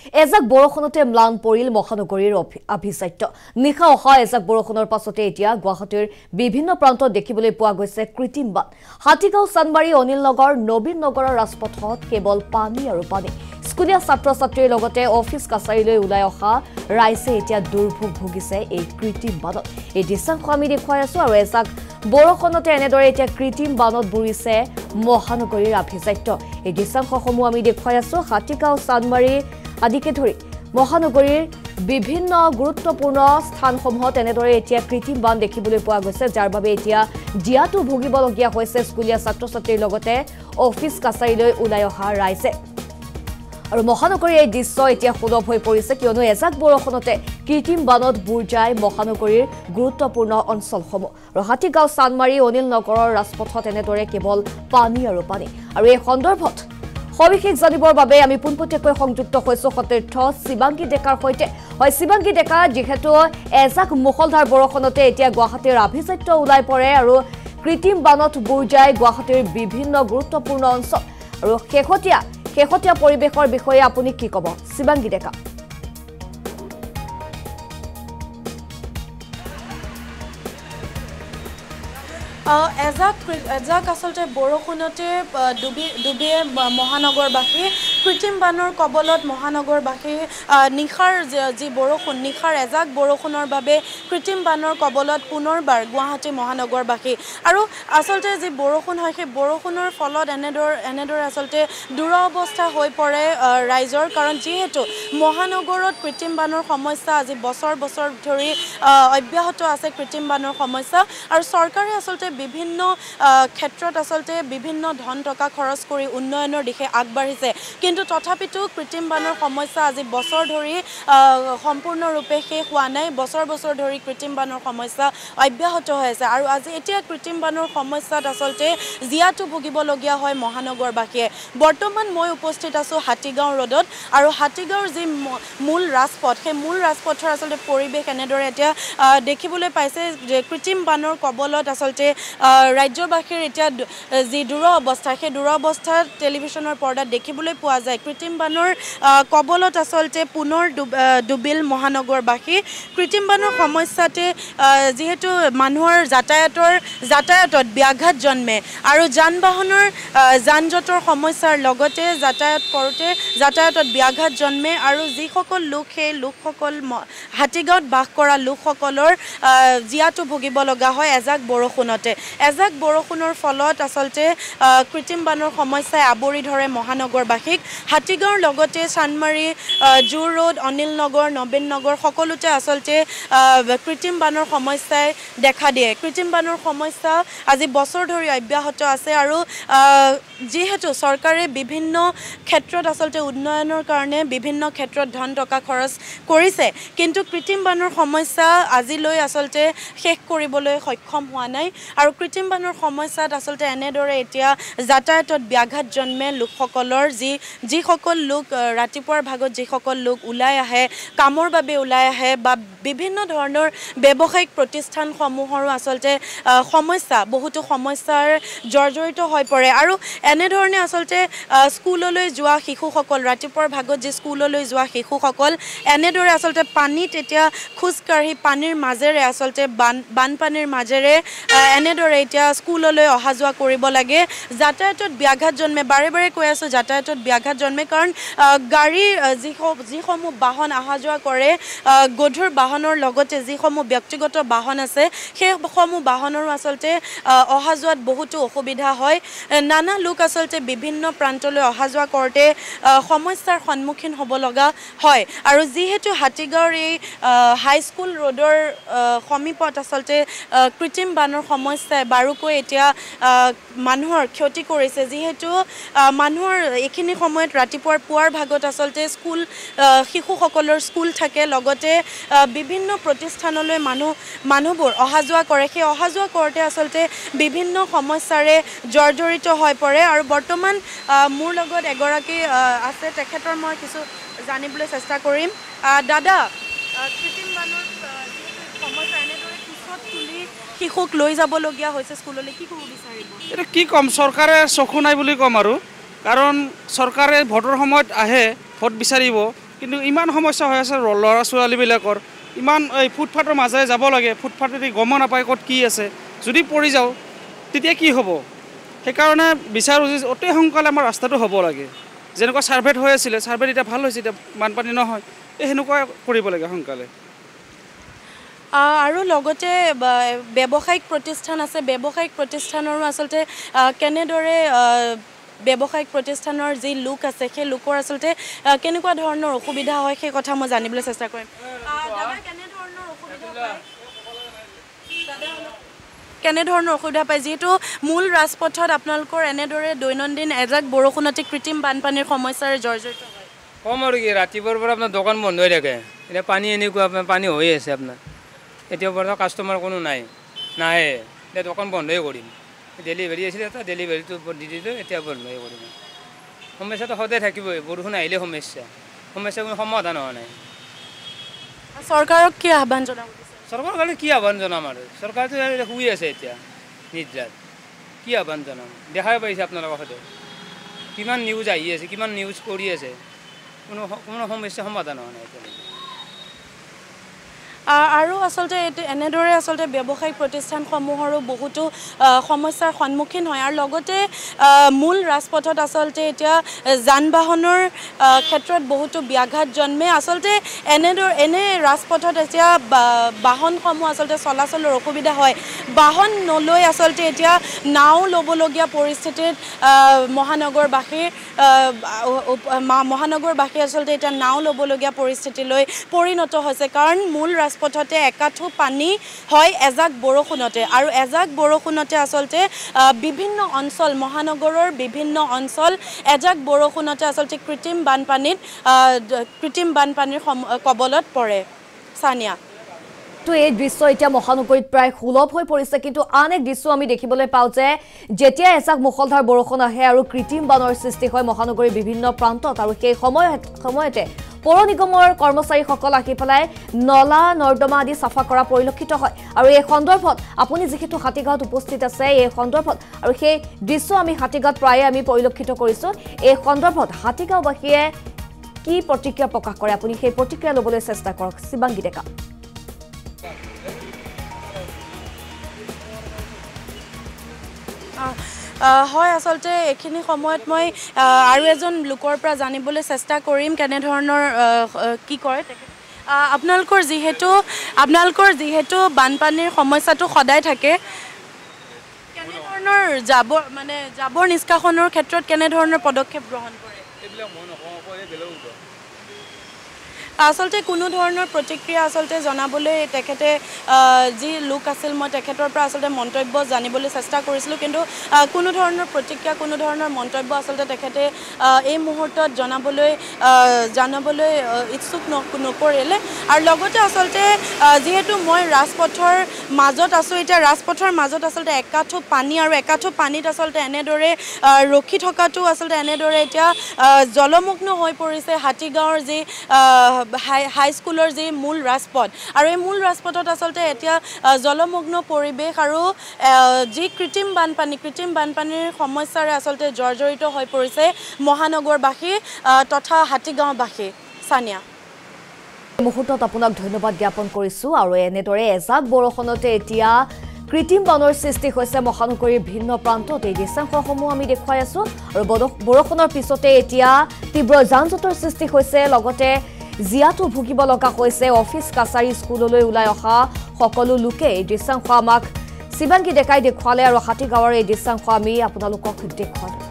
এজাক বৰষুণতে ম্লান পৰিল মহানগৰীৰ আভিজাত্য নিশা অহা এজাক বৰষুণৰ পাছতে এতিয়া গুৱাহাটীৰ বিভিন্ন প্ৰান্তত দেখিবলৈ পোৱা গৈছে কৃত্ৰিম বান হাতীগাঁও চানমাৰী অনিল নগৰ নবীন নগৰৰ ৰাজপথত কেৱল পানী আৰু পানী স্কুলীয়া ছাত্ৰ-ছাত্ৰীৰ লগতে অফিচ কাছাৰীলৈ ওলাই অহা ৰাইজে এতিয়া দুৰ্ভোগ ভুগিছে এই কৃত্ৰিম বানত এই দৃশ্যাংশ আমি দেখুৱাই আছো আৰু এজাক বৰষুণতে এনেদৰে এতিয়া কৃত্ৰিম বানত বুৰিছে মহানগৰীৰ আভিজাত্য এই দৃশ্যাংশসমূহ আমি দেখুৱাই আছো হাতীগাঁও চানমাৰী আদিকে ধৰি মহানগৰীৰ বিভিন্ন গুৰুত্বপূৰ্ণ স্থানসমূহত এনেদৰে এতিয়া কৃত্ৰিম বান দেখিবলৈ পোৱা গৈছে যাৰ বাবে এতিয়া জিয়াটো ভুগিবলগীয়া হৈছে স্কুলীয়া ছাত্ৰ-ছাত্ৰীৰ লগতে অফিচ কাছাৰীলৈ ওলাই অহা ৰাইজে আৰু মহানগৰীৰ এই দৃশ্য এতিয়া সুলভ হৈ পৰিছে কিয়নো এজাক বৰষুণতে কৃত্ৰিম বানত বুৰ যায় মহানগৰীৰ গুৰুত্বপূৰ্ণ অঞ্চলসমূহ আৰু হাতীগাঁও চানমাৰী অনিল নগৰৰ ৰাজপথত এনেদৰে কেৱল পানী আৰু পানী আৰু এই সন্দৰ্ভত সবিশেষ জানিবৰ বাবে আমি পোনপটীয়াকৈ সংযুক্ত হৈছো সতীৰ্থ শিৱাংগী ডেকাৰ সৈতে হয় শিৱাংগী ডেকা যেহেতু এজাক মুখলধাৰ বৰষুণতে এতিয়া গুৱাহাটীৰ আভিজাত্য ওলাই পৰে আৰু কৃত্ৰিম বানত বুৰ যায় গুৱাহাটীৰ বিভিন্ন গুৰুত্বপূৰ্ণ অঞ্চল আৰু শেহতীয়া পৰিৱেশৰ বিষয়ে আপুনি কি ক'ব শিৱাংগী ডেকা এজাক আসলতে বৰষুণতে ডুবিয়ে মহানগৰবাসী কৃত্ৰিম বানৰ কবলত মহানগৰবাসী নিশাৰ যি বৰষুণ নিশাৰ এজাক বৰষুণৰ বাবে কৃত্ৰিম বানৰ কবলত পুনৰবাৰ গুৱাহাটী মহানগৰবাসী আৰু আসলতে যি বৰষুণ হয় সেই বৰষুণৰ ফলত এনেদৰে আসলতে দুৰৱস্থা হৈ পৰে ৰাইজৰ কাৰণ যিহেতু মহানগৰত কৃত্ৰিম বানৰ সমস্যা আজি বছৰ ধৰি অব্যাহত আছে কৃত্ৰিম বানৰ সমস্যা আৰু চৰকাৰে আসলতে বিভিন্ন ক্ষেত্ৰত আসলতে বিভিন্ন ধন টকা খৰচ কৰি উন্নয়নৰ দিশে আগবাঢ়িছে কিন্তু তথাপিতো কৃত্ৰিম বানৰ সমস্যা আজি বছৰ ধৰি সম্পূৰ্ণৰূপে শেষ হোৱা নাই বছৰ ধৰি কৃত্ৰিম বানৰ সমস্যা অব্যাহত হৈ আছে আৰু আজি এতিয়া কৃত্ৰিম বানৰ সমস্যাত আসলতে জিয়াটো ভুগিবলগীয়া হয় মহানগৰবাসীয়ে বৰ্তমান মই উপস্থিত আছো হাতীগাঁও ৰোডত আৰু হাতীগাঁওৰ যি মূল ৰাজপথ সেই মূল ৰাজপথৰ আসলতে পৰিৱেশ এনেদৰে এতিয়া দেখিবলৈ পাইছে যে কৃত্ৰিম বানৰ কবলত আসলতে ৰাজ্যবাসীৰ এতিয়া যি দুৰৱস্থা সেই দুৰৱস্থা টেলিভিছনৰ পৰ্দাত দেখিবলৈ পোৱা যায় কৃত্ৰিম বানৰ কবলত আসলতে পুনৰ ডুবিল মহানগৰবাসী কৃত্ৰিম বানৰ সমস্যাতে যিহেতু মানুহৰ যাতায়াতত ব্যাঘাত জন্মে আৰু যান-বাহনৰ যান-জঁটৰ সমস্যাৰ লগতে যাতায়াতত ব্যাঘাত জন্মে আৰু যিসকল লোক সেই লোকসকল হাতীগাঁৱত বাস কৰা লোকসকলৰ জিয়াটো ভুগিব লগা হয় এজাক বৰষুণৰ ফলত আসলতে কৃত্ৰিম বানৰ সমস্যাই আৱৰি ধৰে মহানগৰবাসীক হাতীগাঁৱৰ লগতে চানমাৰী জোৰ ৰোড অনিল নগৰ নবীন নগৰ সকলোতে আসলতে কৃত্ৰিম বানৰ সমস্যাই দেখা দিয়ে কৃত্ৰিম বানৰ সমস্যা আজি বছৰ ধৰি অব্যাহত আছে আৰু যিহেতু চৰকাৰে বিভিন্ন ক্ষেত্ৰত আসলতে উন্নয়নৰ কাৰণে বিভিন্ন ক্ষেত্ৰত ধন টকা খৰচ কৰিছে কিন্তু কৃত্ৰিম বানৰ সমস্যা আজিলৈ আসলতে শেষ কৰিবলৈ সক্ষম হোৱা নাই আৰু কৃত্ৰিম বানৰ সমস্যাত আসলতে এনেদৰে এতিয়া যাতায়াতত ব্যাঘাত জন্মে লোকসকলৰ যিসকল লোক ৰাতিপুৱাৰ ভাগত যিসকল লোক ওলাই আহে কামৰ বাবে ওলাই আহে বা বিভিন্ন ধৰণৰ ব্যৱসায়িক প্ৰতিষ্ঠানসমূহৰো আসলতে বহুতো সমস্যাৰ জৰ্জৰিত হৈ পৰে আৰু এনেধৰণে আসলতে স্কুললৈ যোৱা শিশুসকল ৰাতিপুৱাৰ ভাগত যি স্কুললৈ যোৱা শিশুসকল এনেদৰে আসলতে পানীত এতিয়া খোজকাঢ়ি পানীৰ মাজেৰে আসলতে বানপানীৰ মাজেৰে এনেদৰে এতিয়া স্কুললৈ অহা যোৱা কৰিব লাগে যাতায়াতত ব্যাঘাত জন্মে বাৰে কৈ আছো যাতায়াতত ব্যাঘাত জন্মে কাৰণ গাড়ী যিসমূহ বাহন অহা যোৱা কৰে গধুৰ বাহনৰ লগতে যিসমূহ ব্যক্তিগত বাহন আছে সেইসমূহ বাহনৰো আসলতে অহা যোৱাত বহুতো অসুবিধা হয় নানা লোক আসলতে বিভিন্ন প্ৰান্তলৈ অহা যোৱা কৰোঁতে সমস্যাৰ সন্মুখীন হ'ব লগা হয় আৰু যিহেতু হাতীগাঁৱৰ এই হাইস্কুল ৰোডৰ সমীপত আসলতে কৃত্ৰিম বানৰ সমস্যাই বাৰুকৈ এতিয়া মানুহৰ ক্ষতি কৰিছে যিহেতু মানুহৰ এইখিনি সময়ত ৰাতিপুৱাৰ পুৱাৰ ভাগত আসলতে শিশুসকলৰ স্কুল থাকে লগতে বিভিন্ন প্ৰতিষ্ঠানলৈ মানুহবোৰ অহা যোৱা কৰে সেই অহা যোৱা কৰোঁতে আসলতে বিভিন্ন সমস্যাৰে জৰ্জৰিত হৈ পৰে আৰু বৰ্তমান মোৰ লগত এগৰাকী আছে তেখেতৰ মই কিছু জানিবলৈ চেষ্টা কৰিম দাদা কৃত্ৰিম বানৰ সমস্যা এনেদৰে পিছত তুলি শিশুক লৈ যাবলগীয়া হৈছে স্কুললৈ কি ক'ব বিচাৰিব এটা কি কম চৰকাৰে চকু নাই বুলি ক'ম আৰু কাৰণ চৰকাৰে ভোটৰ সময়ত আহে ভোট বিচাৰিব কিন্তু ইমান সমস্যা হৈ আছে ল'ৰা ছোৱালীবিলাকৰ ইমান এই ফুটপাথৰ মাজেৰে যাব লাগে ফুটপাথেদি গম নাপায় ক'ত কি আছে যদি পৰি যাওঁ তেতিয়া কি হ'ব সেইকাৰণে বিচাৰোঁ যে অতি সোনকালে আমাৰ ৰাস্তাটো হ'ব লাগে যেনেকুৱা ছাৰ্ভেত হৈ আছিলে ছাৰ্ভেত এতিয়া ভাল হৈছে এতিয়া বানপানী নহয় এই সেনেকুৱা কৰিব লাগে সোনকালে আৰু লগতে ব্যৱসায়িক প্ৰতিষ্ঠান আছে ব্যৱসায়িক প্ৰতিষ্ঠানৰো আচলতে কেনেদৰে ব্যৱসায়িক প্ৰতিষ্ঠানৰ যি লোক আছে সেই লোকৰ আচলতে কেনেকুৱা ধৰণৰ অসুবিধা হয় সেই কথা মই জানিবলৈ চেষ্টা কৰিম কেনেধৰণৰ অসুবিধা পায় যিহেতু মূল ৰাজপথত আপোনালোকৰ এনেদৰে দৈনন্দিন এজাক বৰষুণতে কৃত্ৰিম বানপানীৰ সমস্যাৰে জৰ্জৰিত হয় কম আৰু কি ৰাতিপুৱাৰ পৰা আপোনাৰ দোকান বন্ধ হৈ থাকে এতিয়া পানী এনেকুৱা আপোনাৰ পানী হৈ আছে আপোনাৰ এতিয়া বৰ্তমান কাষ্টমাৰ কোনো নাই নাহে এতিয়া দোকান বন্ধই কৰিম ডেলিভাৰী আছিলে এটা ডেলিভাৰীটো দি দিলোঁ এতিয়া বন্ধই কৰিম সমস্যাটো সদায় থাকিবই বৰষুণ আহিলে সমস্যা কোনো সমাধান হোৱা নাই চৰকাৰক কি আহ্বান জনাব চৰকাৰৰ কাৰণে কি আহ্বান জনাম আৰু চৰকাৰটো শুই আছে এতিয়া নিদ্ৰাত কি আহ্বান জনাম দেখাই পাইছে আপোনালোকৰ সদায় কিমান নিউজ আহি আছে কিমান নিউজ কৰি আছে কোনো সমস্যা সমাধান হোৱা নাই এতিয়ালৈকে আৰু আচলতে এনেদৰে আচলতে ব্যৱসায়িক প্ৰতিষ্ঠানসমূহৰো বহুতো সমস্যাৰ সন্মুখীন হয় আৰু লগতে মূল ৰাজপথত আচলতে এতিয়া যান বাহনৰ ক্ষেত্ৰত বহুতো ব্যাঘাত জন্মে আচলতে এনে ৰাজপথত এতিয়া বাহনসমূহ আচলতে চলাচলৰ অসুবিধা হয় বাহন নলৈ আচলতে এতিয়া নাও ল'বলগীয়া পৰিস্থিতিত মহানগৰবাসী আচলতে এতিয়া নাও ল'বলগীয়া পৰিস্থিতিলৈ পৰিণত হৈছে কাৰণ মূল ৰাজপথতে একাঠু পানী হয় এজাক বৰষুণতে আৰু এজাক বৰষুণতে আচলতে বিভিন্ন অঞ্চল মহানগৰৰ বিভিন্ন অঞ্চল এজাক বৰষুণতে আচলতে কৃত্ৰিম বানপানীৰ কবলত পৰে সানিয়া তো এই দৃশ্য এতিয়া মহানগৰীত প্ৰায় সুলভ হৈ পৰিছে কিন্তু আন এক দৃশ্য আমি দেখিবলৈ পাওঁ যে যেতিয়া এজাক মুখলধাৰ বৰষুণ আহে আৰু কৃত্ৰিম বানৰ সৃষ্টি হয় মহানগৰীৰ বিভিন্ন প্ৰান্তত আৰু সেই সময়তে পৌৰ নিগমৰ কৰ্মচাৰীসকল আহি পেলাই নলা নৰ্দমা আদি চাফা কৰা পৰিলক্ষিত হয় আৰু এই সন্দৰ্ভত আপুনি যিহেতু হাতীগাঁৱত উপস্থিত আছে এই সন্দৰ্ভত আৰু সেই দৃশ্য আমি হাতীগাঁৱত প্ৰায়ে আমি পৰিলক্ষিত কৰিছোঁ এই সন্দৰ্ভত হাতীগাঁওবাসীয়ে কি প্ৰতিক্ৰিয়া প্ৰকাশ কৰে আপুনি সেই প্ৰতিক্ৰিয়া ল'বলৈ চেষ্টা কৰক শিৱাংগী ডেকা হয় আচলতে এইখিনি সময়ত মই আৰু এজন লোকৰ পৰা জানিবলৈ চেষ্টা কৰিম কেনেধৰণৰ কি কৰে আপোনালোকৰ যিহেতু বানপানীৰ সমস্যাটো সদায় থাকে কেনেধৰণৰ জাবৰ নিষ্কাশনৰ ক্ষেত্ৰত কেনেধৰণৰ পদক্ষেপ গ্ৰহণ কৰে আচলতে কোনো ধৰণৰ প্ৰতিক্ৰিয়া আচলতে জনাবলৈ তেখেতে যি লোক আছিল মই তেখেতৰ পৰা আচলতে মন্তব্য জানিবলৈ চেষ্টা কৰিছিলোঁ কিন্তু কোনো ধৰণৰ প্ৰতিক্ৰিয়া কোনো ধৰণৰ মন্তব্য আচলতে তেখেতে এই মুহূৰ্তত জানাবলৈ ইচ্ছুক নকৰিলে আৰু লগতে আচলতে যিহেতু মই ৰাজপথৰ মাজত আছোঁ এতিয়া ৰাজপথৰ মাজত আচলতে একাঠু পানী আৰু একাঠু পানীত আচলতে এনেদৰে ৰখি থকাটো আচলতে এনেদৰে এতিয়া জলমগ্ন হৈ পৰিছে হাতীগাঁৱৰ যি হাইস্কুলৰ যি মূল ৰাজপথ আৰু এই মূল ৰাজপথত আচলতে এতিয়া জলমগ্ন পৰিৱেশ আৰু যি কৃত্ৰিম বানপানীৰ সমস্যাৰে আচলতে জৰ্জৰিত হৈ পৰিছে মহানগৰবাসী তথা হাতীগাঁওবাসী সানিয়া মুহূৰ্তত আপোনাক ধন্যবাদ জ্ঞাপন কৰিছোঁ আৰু এনেদৰে এজাক বৰষুণতে এতিয়া কৃত্ৰিম বানৰ সৃষ্টি হৈছে মহানগৰীৰ ভিন্ন প্ৰান্তত এই দৃশ্যাংশসমূহ আমি দেখুৱাই আছোঁ আৰু বৰষুণৰ পিছতে এতিয়া তীব্ৰ যান-জঁটৰ সৃষ্টি হৈছে লগতে জিয়াটো ভুগিব লগা হৈছে অফিচ কাছাৰী স্কুললৈ ওলাই অহা সকলো লোকে এই দৃশ্যাংশ আমাক শিৱাংগী ডেকাই দেখুৱালে আৰু হাতীগাঁৱৰ এই দৃশ্যাংশ আমি আপোনালোকক দেখুৱালোঁ